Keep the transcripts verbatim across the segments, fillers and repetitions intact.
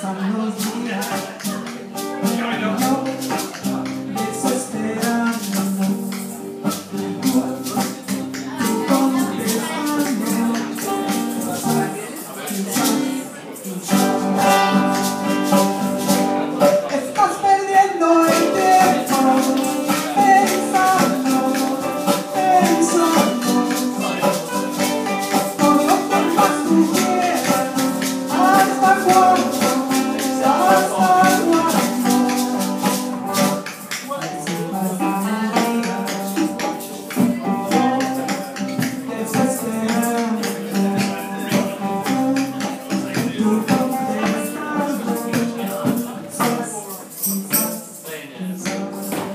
pasan los días, yo desesperando, tú contestando, estás perdiendo el tiempo, pensando, pensando, por lo que más tú quieras, hasta cuándo, hasta cuándo. Así pasan los días, desesperando, tú contestando, quizás, quizás.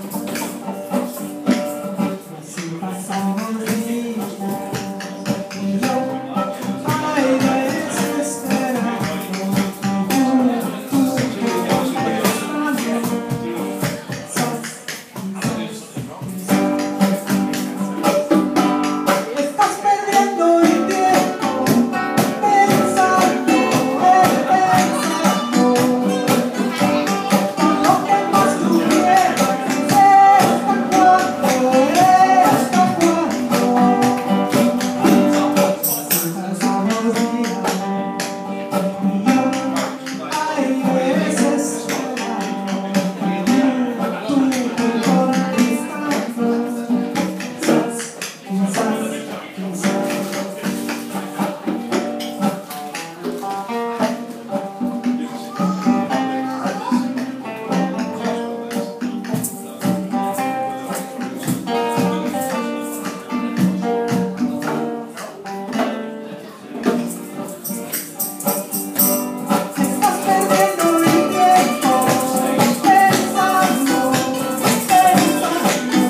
Así pasan los días, y yo ay desesperando, tú, tú contestando, quizás, quizás. Estás perdiendo el tiempo, pensando, pensando, por lo que más tú quieras, hasta cuándo, hasta cuándo. Así pasan los días, y yo ay desesperando, tú, tú contestando, quizás, quizás, quizás. Estás perdiendo el tiempo, pensando, pensando,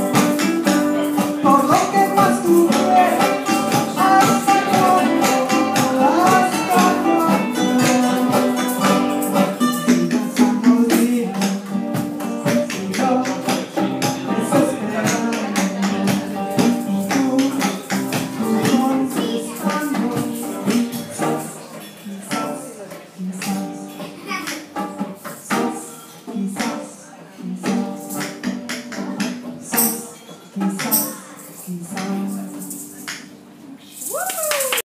por lo que más tú quieras, hasta cuándo, hasta cuándo. Pasan los días, y yo desesperando, y tú, tú contestando, quizás, quizás, quizás, quizás, quizás, quizás, quizás.